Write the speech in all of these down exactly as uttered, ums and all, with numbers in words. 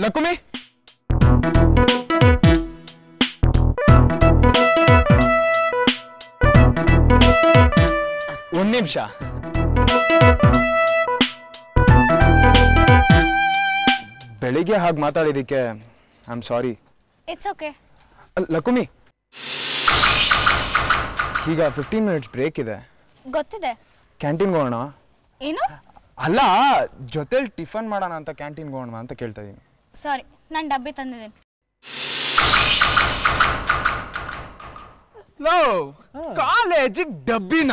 ಲಕುಮಿ ಒಂದ್ ನಿಮಿಷ. ಬೆಳಿಗ್ಗೆ ಹಾಗೆ ಮಾತಾಡಿದಕ್ಕೆ I am sorry. It's okay. Lakumi, ಈಗ ಫಿಫ್ಟೀನ್ ಮಿನಿಟ್ಸ್ ಬ್ರೇಕ್ ಇದೆ. ಗೊತ್ತಿದೆ. ಕ್ಯಾಂಟೀನ್ಗೆ ಹೋಗೋಣ? ಏನು? ಅಲ್ಲ, ಜೊತೆಲಿ ಟಿಫನ್ ಮಾಡೋಣ ಅಂತ ಕ್ಯಾಂಟೀನ್ಗೆ ಹೋಗೋಣ ಅಂತ ಕೇಳ್ತಾ ಇದ್ದೀನಿ. ಸಾರಿ, ನಾನು ಡಬ್ಬಿ ತಂದಿದ್ದೀನಿ. ಲೋ, ಕಾಲೇಜಿಗೆ ಡಬ್ಬಿನ?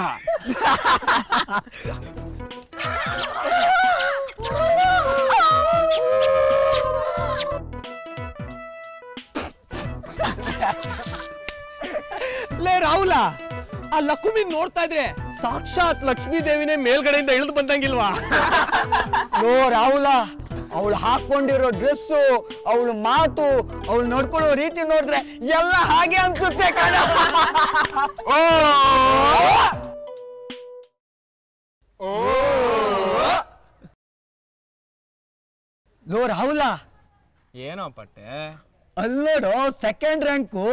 ಲೇ ರಾಹುಲ, ಆ ಲಕುಮಿ ನೋಡ್ತಾ ಇದ್ರೆ ಸಾಕ್ಷಾತ್ ಲಕ್ಷ್ಮೀ ದೇವಿನೇ ಮೇಲ್ಗಡೆಯಿಂದ ಇಳಿದು ಬಂದಂಗಿಲ್ವಾ? ಲೋ ರಾಹುಲ, ಅವಳು ಹಾಕೊಂಡಿರೋ ಡ್ರೆಸ್ಸು, ಅವಳು ಮಾತು, ಅವಳು ನೋಡ್ಕೊಳ್ಳೋ ರೀತಿ ನೋಡಿದ್ರೆ ಎಲ್ಲ ಹಾಗೆ ಅನ್ಸುತ್ತೆ ಕಣ. ಲೋ ರಾಹುಲ, ಏನೋ ಪಟ್ಟೆ, ಅಲ್ಲೋಡು ಸೆಕೆಂಡ್ ರ್ಯಾಂಕು.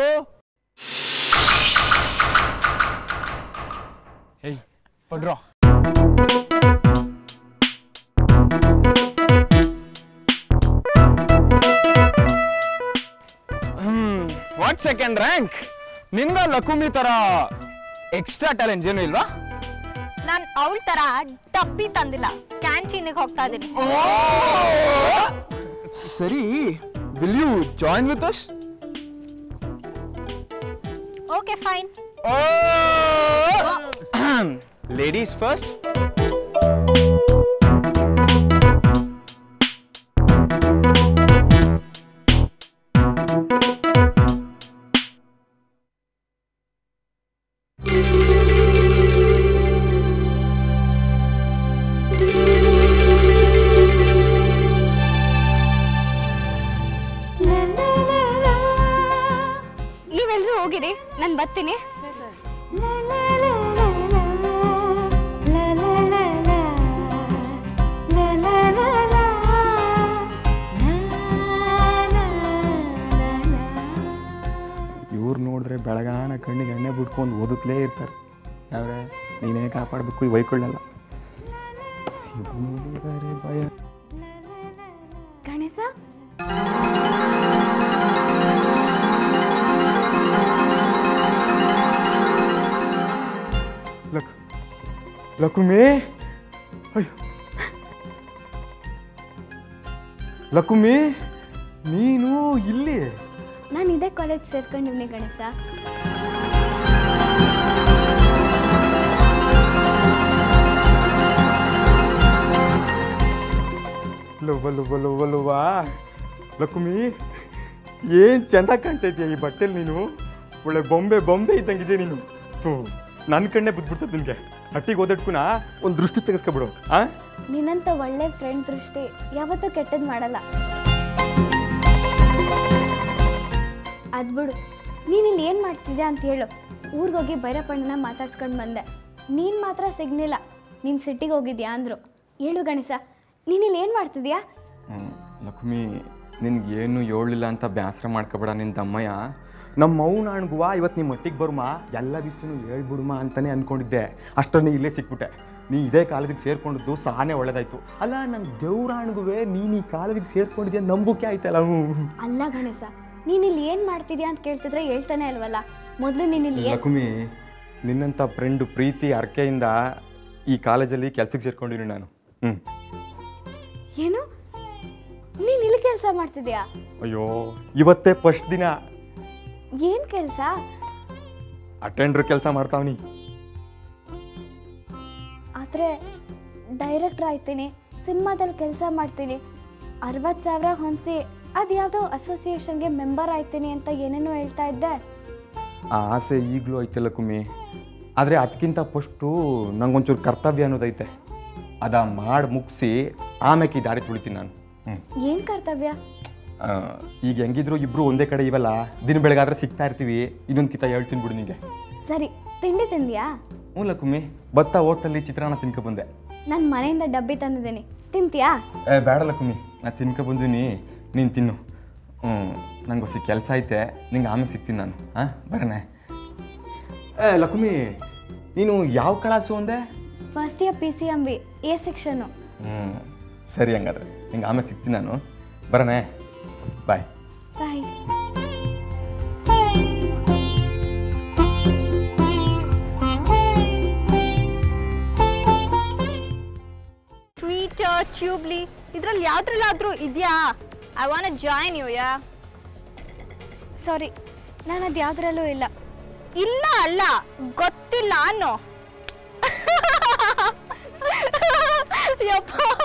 ಏಯ್ ಪಡ್ರೋ, ಹ್ಮ್ ವಾಟ್ ಸೆಕೆಂಡ್ ರ್ಯಾಂಕ್? ನಿನ್ಗ ಲಕುಮಿ ತರ ಎಕ್ಸ್ಟ್ರಾ ಟ್ಯಾಲೆಂಟ್ ಏನು ಇಲ್ವಾ? ನಾನು ಅವಳ ತರ ಡಬ್ಬಿ ತಂದಿಲ್ಲ, ಕ್ಯಾಂಟೀನಿಗೆ ಹೋಗ್ತಾ ಇದ್ದೀನಿ. ಸರಿ, will you join with us? Okay fine. Ladies first. ನೀವೆಲ್ಲರೂ ಹೋಗಿರಿ, ನಾನು ಬರ್ತೀನಿ. ಇವ್ರು ನೋಡಿದ್ರೆ ಬೆಳಗಾನ ಕಣ್ಣಿಗೆ ಎಣ್ಣೆ ಬಿಟ್ಕೊಂಡು ಓದುತ್ತಲೇ ಇರ್ತಾರೆ. ಯಾವ್ರೆ ನೀನೇ ಕಾಪಾಡಬೇಕು, ಈ ವೈಕೊಳ್ಳಲ್ಲ. ಭಯ. ಗಣೇಶ, ಲಕ್ ಲಕುಮಿ, ಅಯ್ಯೋ ಲಕುಮಿ, ನೀನು ಇಲ್ಲಿ? ನಾನು ಇದೇ ಕಾಲೇಜ್ ಸೇರ್ಕೊಂಡಿವ್ನಿ ಗಣೇಶ. ಲುವ ಲುವ ಲುವ ಲುವ ಲಕುಮಿ, ಏನ್ ಚಂದ ಕಾಣ್ತೈತಿಯ ಈ ಬಟ್ಟೆಲಿ ನೀನು. ಒಳ್ಳೆ ಬೊಂಬೆ ಬೊಂಬೆ ಇದ್ದಂಗಿದೆ ನೀನು. ಥೂ, ನನ್ನ ಕಣ್ಣೆ ಬುದ್ಬಿಡ್ತದೆ ನಿನ್ಗೆ. ಹಟ್ಟಿಗೆ ಓದಾಡ್ಕುನ ಒಂದು ದೃಷ್ಟಿ ತೆಗೆಸ್ಕೊಬಿಡು. ಆ ನಿನ್ನಂತ ಒಳ್ಳೆ ಫ್ರೆಂಡ್ ದೃಷ್ಟಿ ಯಾವತ್ತೂ ಕೆಟ್ಟದ್ದು ಮಾಡಲ್ಲ. ಅದ್ಬಿಡು, ನೀನಿಲ್ಲಿ ಏನು ಮಾಡ್ತಿದ್ಯಾ ಅಂತ ಹೇಳು. ಊರಿಗೋಗಿ ಭೈರಪ್ಪಣ್ಣನ ಮಾತಾಡ್ಸ್ಕೊಂಡು ಬಂದೆ, ನೀನು ಮಾತ್ರ ಸಿಗ್ನಿಲ್ಲ. ನೀನು ಸಿಟ್ಟಿಗೆ ಹೋಗಿದ್ಯಾ ಅಂದರು. ಹೇಳು ಗಣೇಶ, ನೀನಿಲ್ಲಿ ಏನು ಮಾಡ್ತಿದ್ಯಾ? ಲಕ್ಷ್ಮಿ, ನಿನ್ಗೇನು ಹೇಳಲಿಲ್ಲ ಅಂತ ಬೇಸರ ಮಾಡ್ಕೊಬೇಡ. ನಿನ್ನ ತಮ್ಮಯ್ಯ ನಮ್ಮ ಮೌನ ಅಣ್ಗುವ ಇವತ್ತು ನಿಮ್ಮ ಮಟ್ಟಿಗೆ ಬರುಮಾ, ಎಲ್ಲ ದಿವಸನೂ ಹೇಳ್ಬಿಡುಮಾ ಅಂತಲೇ ಅಂದ್ಕೊಂಡಿದ್ದೆ. ಅಷ್ಟನ್ನೇ ಇಲ್ಲೇ ಸಿಕ್ಬಿಟ್ಟೆ. ನೀ ಇದೇ ಕಾಲೇಜಿಗೆ ಸೇರ್ಕೊಂಡಿದ್ದು ಸಾನೇ ಒಳ್ಳೇದಾಯ್ತು. ಅಲ್ಲ, ನನ್ನ ದೇವ್ರಾಣ್ಗುವೆ ನೀನು ಈ ಕಾಲೇಜಿಗೆ ಸೇರ್ಕೊಂಡಿದ್ಯಾ ನಂಬಿಕೆ ಆಯ್ತಲ್ಲ. ಅಲ್ಲ ಗಣೇಶ, ನೀನಿಲ್ಲಿ ಏನು ಮಾಡ್ತಿದ್ಯಾ ಅಂತ ಕೇಳ್ತಿದ್ರೆ ಹೇಳ್ತಾನೆ ಅಲ್ವಲ್ಲ. ಮೊದಲು ನೀನಿಲ್ಲಿ ಲಕ್ಷ್ಮಿ, ನಿನ್ನಂಥ ಫ್ರೆಂಡು ಪ್ರೀತಿ ಅರ್ಕೆಯಿಂದ ಈ ಕಾಲೇಜಲ್ಲಿ ಕೆಲ್ಸಕ್ಕೆ ಸೇರ್ಕೊಂಡಿನಿ ನಾನು. ಹ್ಞೂ ಏನು, ನೀನು ಇಲ್ಲಿ ಕೆಲಸ ಮಾಡ್ತಿದ್ಯಾ? ಅಯ್ಯೋ, ಇವತ್ತೇ ಫಸ್ಟ್ ದಿನ. ಏನು ಕೆಲಸ? ಅಟೆಂಡ್ರ್ ಕೆಲಸ ಮಾಡ್ತಾವ್ನಿ. ಆದರೆ ಡೈರೆಕ್ಟ್ರ್ ಆಯ್ತೀನಿ, ಸಿನಿಮಾದಲ್ಲಿ ಕೆಲಸ ಮಾಡ್ತೀನಿ, ಅರವತ್ತು ಸಾವಿರ ಹೊಂದಿಸಿ ಅದು ಯಾವುದೋ ಅಸೋಸಿಯೇಷನ್ಗೆ ಮೆಂಬರ್ ಆಯ್ತೀನಿ ಅಂತ ಏನೇನೋ ಹೇಳ್ತಾ ಇದ್ದೆ. ಆ ಆಸೆ ಈಗಲೂ ಐತೆ ಲಕ್ಷ್ಮಿ. ಆದರೆ ಅದಕ್ಕಿಂತ ಫಸ್ಟು ನಂಗೊಂಚೂರು ಕರ್ತವ್ಯ ಅನ್ನೋದೈತೆ. ಅದ ಮಾಡಿ ಮುಗಿಸಿ ಆಮೇಲೆ ಈ ದಾರಿ ತುಳಿತೀನಿ ನಾನು. ಹ್ಞೂ ಏನು ಕರ್ತವ್ಯ? ಈಗ ಹೆಂಗಿದ್ರು ಇಬ್ಬರು ಒಂದೇ ಕಡೆ ಇವಲ್ಲ, ದಿನ ಬೆಳಗಾದ್ರೆ ಸಿಗ್ತಾ ಇರ್ತೀವಿ. ಇನ್ನೊಂದು ಕಿತ ಹೇಳ್ತೀನಿ ಬಿಡು ನಿಮಗೆ. ಸರಿ, ತಿಂಡಿ ತಿಂದ್ಯಾ? ಹ್ಞೂ ಲಕ್ಷ್ಮಿ, ಭತ್ತ ಹೋಟೆಲಲ್ಲಿ ಚಿತ್ರಾನ್ನ ತಿನ್ಕೊ ಬಂದೆ. ನಾನು ಮನೆಯಿಂದ ಡಬ್ಬಿ ತಂದಿದ್ದೀನಿ, ತಿಂತೀಯಾ? ಏ ಬೇಡ ಲಕ್ಷ್ಮಿ, ನಾನು ತಿನ್ಕೊ ಬಂದೀನಿ. ನೀನು ತಿನ್ನು. ಹ್ಞೂ ನಂಗೆ ಹೊಸ ಕೆಲಸ ಐತೆ, ನಿಂಗೆ ಆಮೇಲೆ ಸಿಗ್ತೀನಿ ನಾನು. ಹಾಂ ಬರೋಣ. ಏ ಲಕ್ಷ್ಮಿ, ನೀನು ಯಾವ ಕ್ಲಾಸು ಅಂದೆ? First year P C M B A section. ಹ್ಞೂ ಸರಿ, ಹಂಗಾದ್ರೆ ನಿಂಗೆ ಆಮೇಲೆ ಸಿಗ್ತೀನಿ ನಾನು. ಬರೋಣ, ಬಾಯ್. ಬಾಯ್. ಸ್ವೀಟ್ ಟ್ಯೂಬ್ಲಿ ಇದ್ರಲ್ಲಿ ಯಾವ್ದ್ರಲ್ಲಾದ್ರೂ ಇದೆಯಾ? I want to join you. Yeah sorry, ನಾನು ಅದು ಯಾವುದ್ರಲ್ಲೂ ಇಲ್ಲ. ಇಲ್ಲ ಅಲ್ಲ, ಗೊತ್ತಿಲ್ಲ ಅನ್ನೋ. ಯಪ್ಪ